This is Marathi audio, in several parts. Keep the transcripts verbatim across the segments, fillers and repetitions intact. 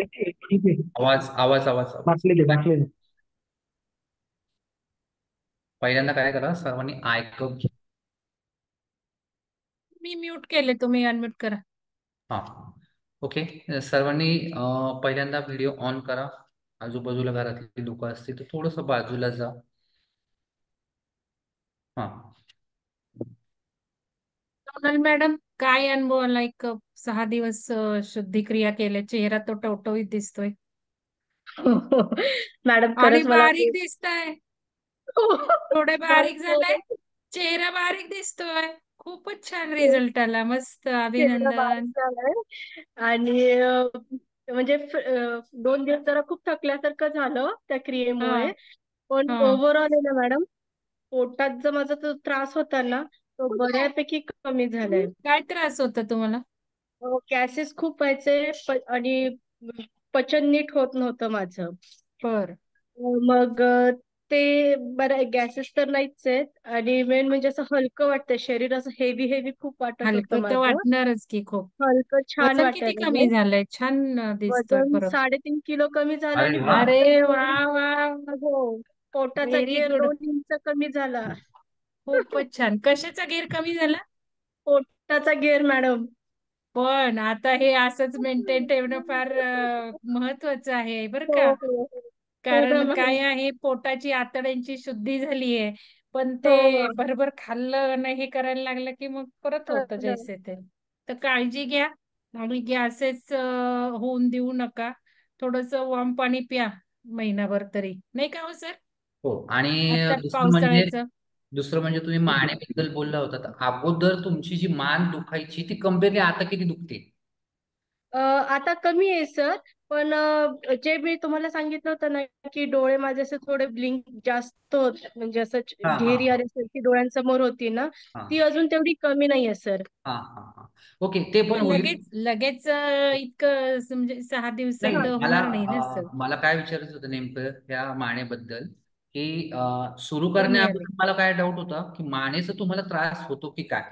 ठीक आहे. आवाज आवाज आवाज आवाज दाखले दे दाखले दे. पहिल्यांदा काय करा, सर्वांनी ऐकून घ्या. मी म्यूट केले, तुम्ही अनम्यूट करा. हा. ओके. सर्वांनी अं, पहिल्यांदा व्हिडिओ ऑन करा. आजूबाजूला घरातली लोक असतील तर थोडस बाजूला जा. हा. सोनल मॅडम, काय अनुभव आला? एक सहा दिवस अ, शुद्धिक्रिया केल्या, चेहरा तो टवटवीत दिसतोय मॅडम आणि खरंच मला बारीक खूप दिसताय. थोडे बारीक झालाय, बारीक चेहरा बारीक दिसतोय. खूपच छान रिझल्ट आला, मस्त, चेहरा बारीक अभिनंदन. झालाय आणि अ, म्हणजे फ- अ, दोन दिवस जरा खूप थकल्यासारखं झालं त्या हा क्रियेमुळे. पण हा. ओव्हरऑल आहे ना मॅडम, पोटात जो माझा तो त्रास होता ना, तो बऱ्यापैकी कमी झालाय. काय त्रास होता तुम्हाला? गॅसेस खूप व्हायचे प- आणि पचन नीट होत नव्हतं माझं. बर. मग अ, ते बरं, गॅसेस तर नाहीच आहेत आणि मेन म्हणजे असं हलकं वाटतंय शरीर, असं हेवी हेवी खूप वाटत होतं हलकं तर माझं. वाटणारच की खूप. हलकं छान वजन किती वाटायला कमी लागलंय. झालंय? छान अ, दिसतोय वजन फरक. साडेतीन किलो कमी झालं अरे आणि वा. अरे पोटाचा वा घेर, वा. हो, पोटाचा व्हेरी घेर गुड. दोन इंच कमी झाला. खूपच छान. कशाचा घेर कमी झाला? पोटाचा घेर मॅडम. पण आता हे असंच मेंटेन ठेवणं फार अ, महत्वाचं आहे बरं हो का. हो हो ना कारण काय मॅडम. आहे, पोटाची आतड्यांची शुद्धी झालीये, पण हो ते भरभर खाल्लं नाही, हे करायला लागलं की मग परत हो होतं ना. जैसे ते. तर काळजी घ्या आणि गॅसेस होऊन देऊ नका. थोडस वॉर्म पाणी प्या, महिनाभर तरी, नाही का हो सर? हो. आणि आता दुसरं म्हणजे पावसाळ्याचं. दुसरं म्हणजे तुम्ही मानेबद्दल बोलला होता, तर अगोदर तुमची जी मान दुखायची ती कम्पेअरली आता किती दुखते? अ, आता कमी आहे सर. पण अ, जे मी तुम्हाला सांगितलं होतं ना, की डोळे माझे असे थोडे ब्लिंक जास्त होत, म्हणजे असं हा हा घेरी आल्यासारखी डोळ्यांसमोर होती ना, हा ती अजून तेवढी कमी नाहीये सर. हा हा हा. ओके, ते पण पण होईल. लगेच लगेच अ, इतकं स- म्हणजे सहा नाही, दिवसात मला होणार नाही ना सर. अं, मला काय विचारायचं होतं नेमकं ह्या मानेबद्दल, की सुरू कमी आले. करण्याअगोदर मला काय डाऊट होता की मानेचा तुम्हाला त्रास होतो की काय,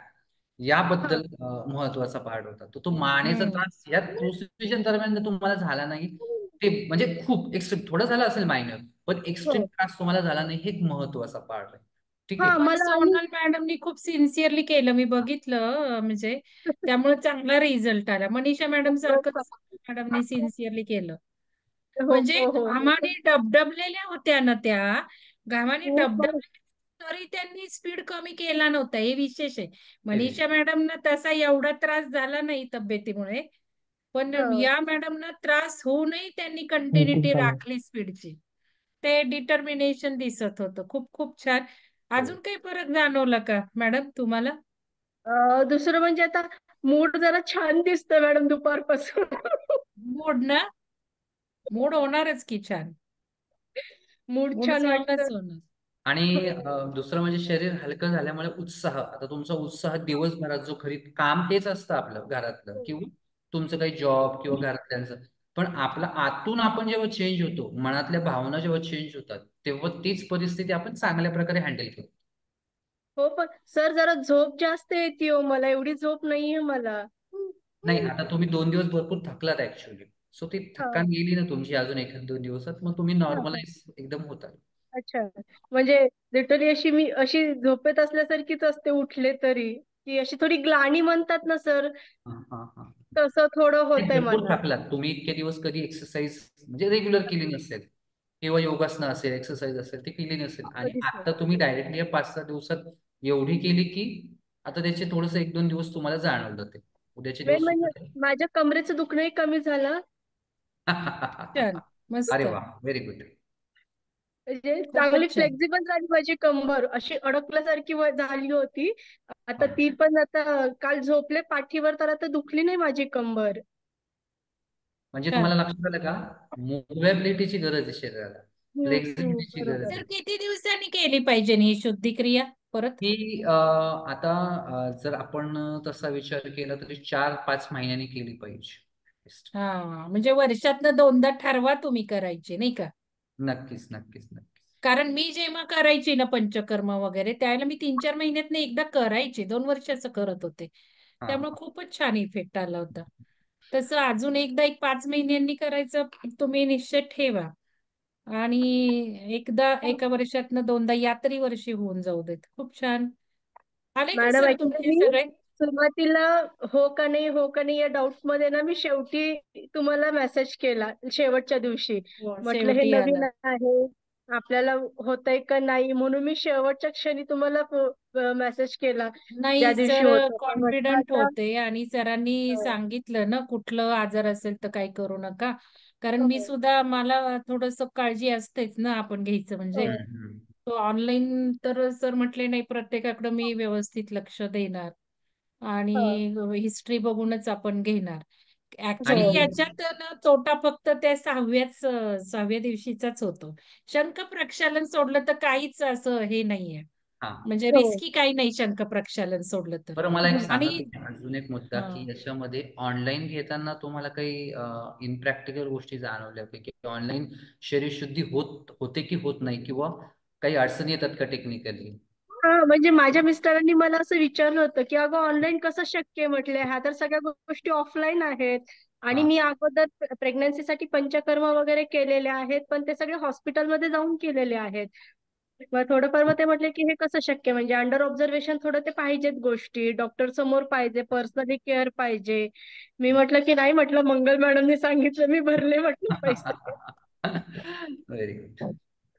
हा याबद्दल अं, महत्वाचा पार्ट होता. तर तो मानेचा हम्म. त्रास या प्रोसिजन दरम्यान जर तुम्हाला झाला नाही, ते म्हणजे खूप एक्स्ट्रीम थोडं झालं असेल मायनर, पण एक्स्ट्रीम हो. त्रास तुम्हाला झाला नाही, हे एक महत्वाचा पार्ट आहे. ठीक हा आहे. पण मला आणि सोनल मॅडमनी खूप सिन्सिअरली केलं, मी बघितलं अं, म्हणजे त्यामुळे चांगला रिझल्ट आला. मनीषा मॅडम सारखंच मॅडमनी सिन्सिअरली केलं. हो म्हणजे हो हो घामाने डबडबलेल्या होत्या ना त्या, घामाने हो हो. डबडबले, तरी त्यांनी स्पीड कमी केला नव्हता, हे विशेष आहे. Very मनीषा मॅडमना तसा एवढा त्रास झाला नाही तब्येतीमुळे, पण हो. या मॅडमना त्रास होऊनही त्यांनी मीटिंग कंटिन्युटी चालू. राखली स्पीडची. ते डिटर्मिनेशन दिसत होतं. खूप खूप छान. हो. अजून काही फरक जाणवला का मॅडम तुम्हाला? अ, दुसरं म्हणजे आता मूड जरा छान दिसतोय मॅडम दुपारपासून. मूड ना, मूड होणारच की छान. मूड मूड छान चांगलाच वाटतं. होणार. आणि अ, दुसरं म्हणजे शरीर हलकं झाल्यामुळे उत्साह, आता तुमचा उत्साह दिवसभरात जो खरी काम तेच असतं आपलं घरातलं किंवा तुमचं काही जॉब किंवा घरातल्यांचं, पण आपला आतून आपण जेव्हा चेंज होतो, मनातल्या भावना जेव्हा चेंज होतात, तेव्हा तीच परिस्थिती आपण चांगल्या प्रकारे हँडल करतो. हो पण सर, जरा झोप जास्त येते हो मला, एवढी झोप नाहीये मला. नाही, आता तुम्ही दोन दिवस भरपूर थकलात ऍक्च्युअली, सो ती हा थकान गेली ना तुमची अजून एखाद दोन दिवसात, मग तुम्ही हा हा. नॉर्मलाइज एकदम होता. अच्छा. म्हणजे लिटरली अशी मी अशी झोपेत असल्यासारखीच असते उठले तरी, की अशी थोडी ग्लानी म्हणतात ना सर, हा हा हा. तसं थोडं नाही, होतंय भरपूर मला. थकलात तुम्ही. इतके दिवस कधी एक्सरसाइज म्हणजे रेग्युलर केली नसेल, किंवा योगासनं असेल, एक्सरसाइज असेल, ती केली नसेल, आणि कधीच नाही. आता तुम्ही डायरेक्टली या पाच सहा दिवसात एवढी केली की आता त्याचे थोडस एक दोन दिवस तुम्हाला जाणवलं ते, उद्याचे मेन दिवस म्हणजे सुद्धा माझ्या कमरेचं दुखणंही कमी झालं. छान, अरे मस्त, वा, व्हेरी गुड. म्हणजे चांगली खूपच छान. फ्लेक्झिबल झाली माझी कंबर, अशी अडकल्यासारखी व- झाली होती. आता हा. ती पण, आता काल झोपले पाठीवर तर आता दुखली नाही माझी कंबर. म्हणजे तुम्हाला छान. लक्षात आलं का, मोबिलिटीची गरज आहे शरीराला, हम्म हम्म, फ्लेक्झिबिलिटीची गरज बरोबर. आहे. तर किती दिवसांनी केली पाहिजे ही शुद्धिक्रिया परत? ही अ, आता अ, जर आपण तसा विचार केला तरी चार पाच महिन्यांनी केली पाहिजे. हा, म्हणजे वर्षातनं दोनदा ठरवा तुम्ही करायची, नाही का? नक्कीच नक्कीच नक्कीच. कारण मी जेव्हा करायची ना पंचकर्म वगैरे, त्यावेळेला मी तीन चार महिन्यात एकदा करायची, दोन वर्षाचं करत होते. हा त्यामुळे हा. खूपच छान इफेक्ट आला होता. तसं अजून एकदा एक पाच महिन्यांनी करायचं तुम्ही निश्चय ठेवा. आणि एकदा एका वर्षातनं दोनदा या तरी वर्षी होऊन जाऊ देत. खूप छान. आले का मॅडम सर ऍक्च्युली तुमचे मी सगळे? सुरुवातीला हो का नाही हो का नाही या डाऊट मध्ये ना मी शेवटी तुम्हाला मेसेज केला शेवटच्या दिवशी. हो, म्हटलं हे शेवटी नवीन आला. आहे, आपल्याला होतंय का नाही, म्हणून मी शेवटच्या क्षणी तुम्हाला मेसेज केला ज्या नाही दिवशी सर होतं. पण म्हटलं कॉन्फिडंट आता होते आणि सरांनी अं, सांगितलं ना कुठलं आजार असेल तर काही करू नका. कारण मी सुद्धा मला थोडस काळजी असतेच ना आपण घ्यायचं म्हणजे. अं, हम्म, हम्म. तो ऑनलाईन तर सर म्हटले नाही प्रत्येकाकडे मी व्यवस्थित लक्ष देणार अं, आणि हिस्ट्री बघूनच आपण घेणार. आणि ऍक्च्युली याच्यात ना तोटा फक्त त्या सहाव्याच अं, सहाव्या दिवशीचाच होतो. शंख प्रक्षालन सोडलं तर काहीच असं हे नाहीये. हा म्हणजे हो. रिस्की काही नाही शंख प्रक्षालन सोडलं तर. बरं, मला एक सांगा आणि तुम्ही अजून एक मुद्दा की हा. याच्यामध्ये ऑनलाईन घेताना तुम्हाला काही इम्प्रॅक्टिकल गोष्टी जाणवल्या का? की ऑनलाईन शरीर शुद्धी होत होते की होत नाही, किंवा काही अडचणी येतात का टेक्निकली? हा म्हणजे माझ्या मिस्टरांनी मला असं विचारलं होतं की अगं ऑनलाईन कसं शक्य आहे, म्हटलं ह्या तर सगळ्या गोष्टी ऑफलाईन आहेत. आणि हा. मी अगोदर प्रेग्नन्सीसाठी पंचकर्म वगैरे केलेले आहेत, पण ते सगळे हॉस्पिटलमध्ये जाऊन केलेले आहेत. मग थोडंफार मग ते म्हटले की हे कसं शक्य आहे? म्हणजे अंडर ऑब्झर्वेशन थोडं ते पाहिजेत गोष्टी, डॉक्टर समोर पाहिजे, पर्सनली केअर पाहिजे. मी म्हटलं की नाही, म्हटलं मंगल मॅडमने सांगितलं, मी भरले म्हटलं पैसे. Very good.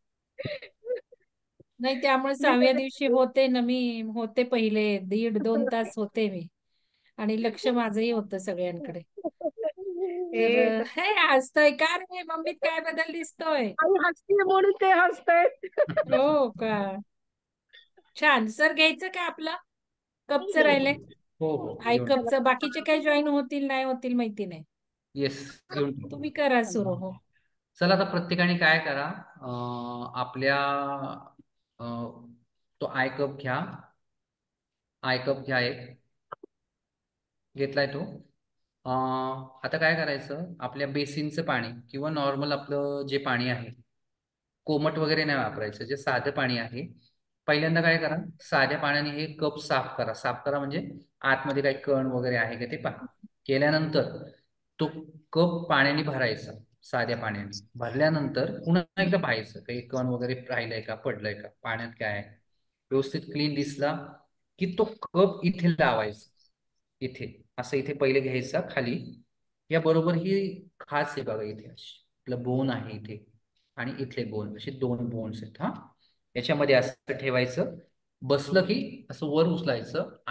नाही त्यामुळे मी सहाव्या दिवशी सगळं- होते ना मी होते पहिले दीड दोन तास होते मी. आणि लक्ष माझंही होतं सगळ्यांकडे. तर हे अं, हे हसतोय का रे मम्मीत काय बदल दिसतोय? आई हसते म्हणून ते हसतायत. हो का? छान. सर घ्यायचं का आपलं कपचं राहिलंय? हो हो, आय घेऊन कपचं बाकीचे काही जॉईन होतील नाही होतील माहिती नाही. येस, घेऊन तुम्ही टाकू. करा सुरू. हो. चला आता प्रत्येकाने काय करा, अं, आपल्या अं, तो आय कप घ्या. आय कप घ्या, एक घेतलाय तो. अं, आता काय करायचं, आपल्या बेसिनचं पाणी किंवा नॉर्मल आपलं जे पाणी आहे, कोमट वगैरे नाही वापरायचं, जे साधं पाणी आहे. पहिल्यांदा काय करा, साध्या पाण्याने हे कप साफ करा. साफ करा म्हणजे आतमध्ये काही कण वगैरे आहे का ते पहा. केल्यानंतर तो कप पाण्याने भरायचा, साध्या पाण्याने. भरल्यानंतर पुन्हा एकदा पाहायचं काही कण वगैरे राहिलंय का, पडलंय का, पाण्यात काय आहे. व्यवस्थित क्लीन दिसला की तो कप इथे लावायचा. इथे असं इथे पहिले घ्यायचा खाली. या बरोबर ही खाच आहे बघा, इथे अशी आपलं बोन आहे इथे आणि इथले बोन, असे दोन बोन्स आहेत. हा, याच्यामध्ये असं ठेवायचं. बसलं की असं वर उचलायचं